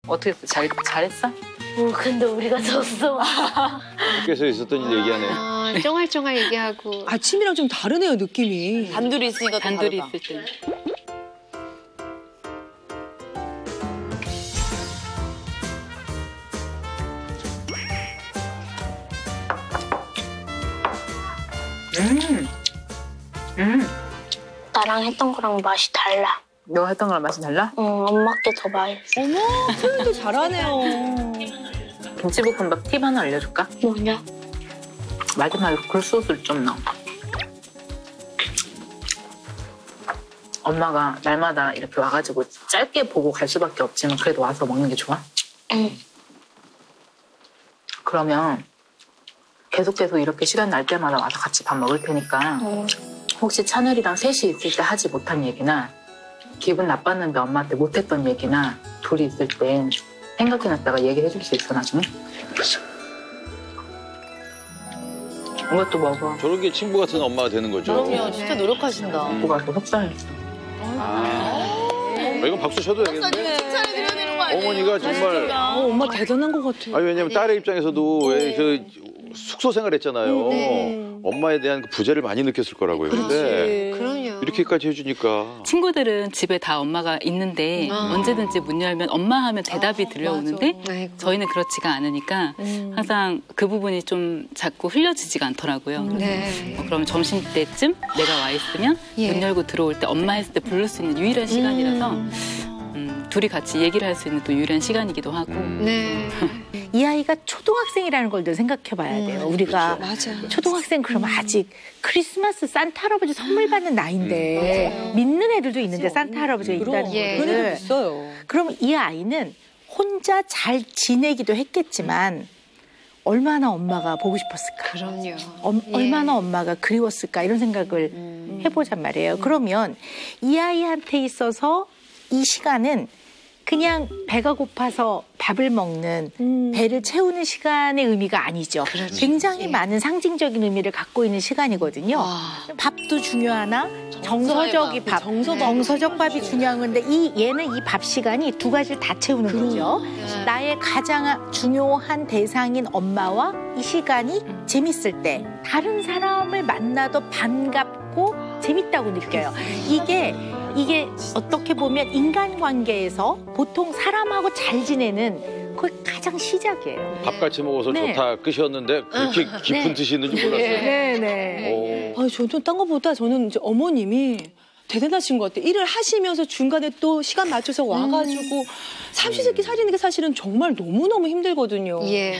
어떻게 잘했어? 근데 우리가 졌어. 밖에서 있었던 일 얘기하네. 쫑알쫑알 얘기하고. 아침이랑 좀 다르네요, 느낌이. 단둘이 있으니까 단둘이 다르다. 있을 때. 나랑 했던 거랑 맛이 달라. 너가 했던 거랑 맛이 달라? 엄마 게 더 맛있어. 어머, 표현도 잘하네요. 김치볶음밥 팁 하나 알려줄까? 뭐냐? 마지막에 굴소스를 좀 넣어. 엄마가 날마다 이렇게 와가지고 짧게 보고 갈 수밖에 없지만 그래도 와서 먹는 게 좋아? 응. 그러면 계속 이렇게 시간 날 때마다 와서 같이 밥 먹을 테니까 혹시 찬열이랑 셋이 있을 때 하지 못한 얘기나 기분 나빴는데 엄마한테 못했던 얘기나 둘이 있을 때 생각해놨다가 얘기해 줄 수 있어 나중에? 이것도 먹어. 저런 게 친구 같은 엄마가 되는 거죠. 그럼요, 진짜 노력하신다. 먹고 가서 속상했어. 이건 박수 쳐도 되겠는데? 칭찬해드려야 되는 거 아니에요? 어머니가 정말. 엄마 대단한 것 같아요. 아니 왜냐면 딸의 입장에서도 왜 그 숙소 생활했잖아요. 엄마에 대한 그 부재를 많이 느꼈을 거라고요. 근데 그럼요. 이렇게까지 해주니까. 친구들은 집에 다 엄마가 있는데 언제든지 문 열면 엄마 하면 대답이 들려오는데 아이고. 저희는 그렇지가 않으니까 항상 그 부분이 좀 자꾸 흘려지지가 않더라고요. 네. 그러면 점심때쯤 내가 와 있으면 예. 문 열고 들어올 때 엄마 했을 때 부를 수 있는 유일한 시간이라서 둘이 같이 얘기를 할 수 있는 또 유일한 시간이기도 하고 네. 이 아이가 초등학생이라는 걸 늘 생각해 봐야 돼요. 우리가 맞아. 초등학생 그러면 아직 크리스마스 산타 할아버지 선물 받는 나이인데 믿는 애들도 있는데 산타 할아버지가 있다는 예. 그런 애도 거를. 있어요. 그럼 이 아이는 혼자 잘 지내기도 했겠지만 얼마나 엄마가 보고 싶었을까? 그럼요. 얼마나 엄마가 그리웠을까? 이런 생각을 해보잔 말이에요. 그러면 이 아이한테 있어서 이 시간은 그냥 배가 고파서 밥을 먹는 배를 채우는 시간의 의미가 아니죠. 굉장히 많은 상징적인 의미를 갖고 있는 시간이거든요. 밥도 중요하나 정서적인 밥, 정서적 밥이 중요한 건데 얘는 이 밥 시간이 두 가지를 다 채우는 거죠. 나의 가장 중요한 대상인 엄마와 이 시간이 재밌을 때 다른 사람을 만나도 반갑고 재밌다고 느껴요. 이게 어떻게 보면 인간관계에서 보통 사람하고 잘 지내는 그게 가장 시작이에요. 밥 같이 먹어서 네. 좋다 끝이었는데 그렇게 깊은 뜻이 있는지 몰랐어요. 네네. 오. 아, 저는 딴 것보다 저는 이제 어머님이 대단하신 것 같아요. 일을 하시면서 중간에 또 시간 맞춰서 와가지고 삼시세끼 차리는 게 사실은 정말 너무너무 힘들거든요. 예.